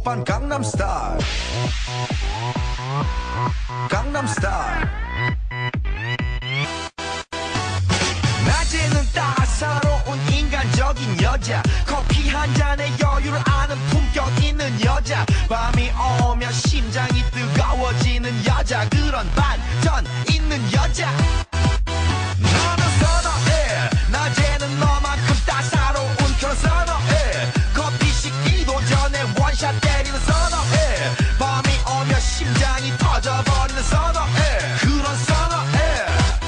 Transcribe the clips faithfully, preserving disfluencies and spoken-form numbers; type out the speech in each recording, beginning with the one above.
오빤 강남스타일 강남스타일 낮에는 따사로운 인간적인 여자 커피 한 잔에 여유를 아는 품격 있는 여자 밤이 오면 심장이 뜨거워지는 여자 그런 반전 있는 여자 너는 선호해 낮에는 너만큼 따사로운 그런 선호해 커피 식기도 전에 원샷 때리는 선호해 밤이 오면 심장이 터져버리는 선호해 그런 선호해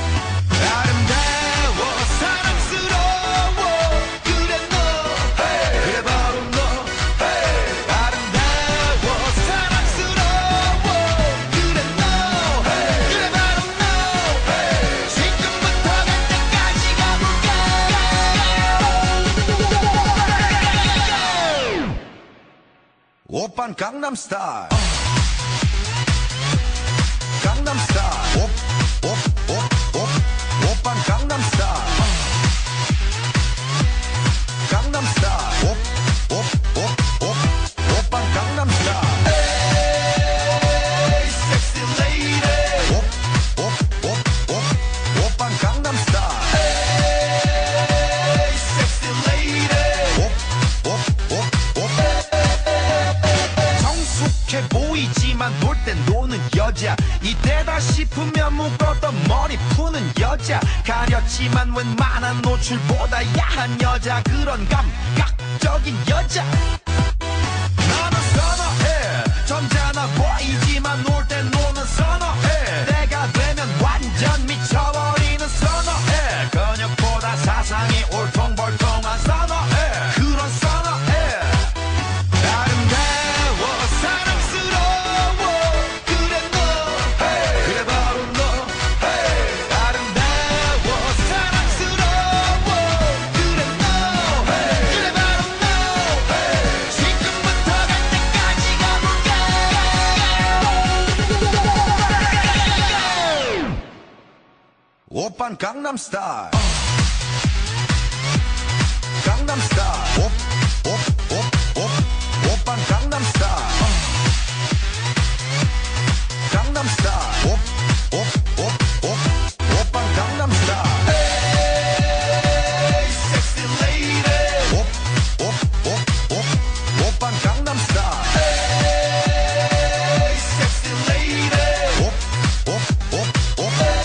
아름다워 사랑스러워 그래 너 hey. 그래 바로 너 hey. 아름다워 사랑스러워 그래 너 hey. 그래 바로 너 hey. 지금부터 갈 때까지 가볼까 오빤 강남스타일 강남스타일 오, 오, 오, 오, 오빤 강남스타일 강남스타일 오, 오, 오, 오, 오빤 강남스타일 에이 섹시 레이디 오, 오, 오, 오, 오빤 강남스타일 에이 섹시 레이디 오, 오, 오, 오 성숙해 보이지만 놀 땐 노는 여자 이때다 싶으면 묶었던 머리 푸는 여자 가렸지만 웬만한 노출보다 야한 여자 그런 감각적인 여자 나는 선호해 점잖아 보이지만 놀 땐 노는 선호해 내가 되면 완전 미쳐버리는 선호해 근육보다 사상이 울퉁불퉁한 선호해 그런 선호해 아름다워 사랑스러워 그래 너 hey. 그래 바로 너 hey. 아름다워 사랑스러워 그래 너 hey. 그래 바로 너 hey. 지금부터 갈 때까지 가볼까 오빤 강남스타일 강남스타일 오, 오, 오, 오, 오빤 강남스타일 강남스타일 오, 오, 오, 오, 오빤 강남스타일 에이 섹시 레이디 오, 오, 오, 오, 오빤 강남스타일 에이 섹시 레이디 오, 오, 오, 오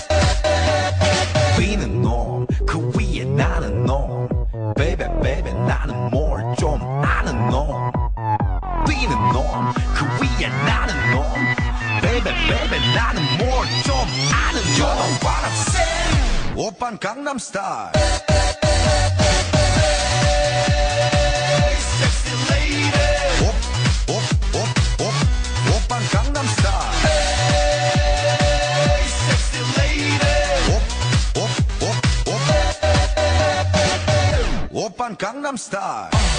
B는 놈 그 위에 나는 놈 Baby baby 나는 뭘 좀 아는 놈 B는 놈 그 위에 나는 놈 Baby baby 나는 뭘 좀 아는 놈 You know what I'm saying 오빤 강남스타일 Sexy lady 오, 오, 오, 오, 오빤 강남스타일 Sexy lady 오, 오, 오, 오, 오빤 강남스타일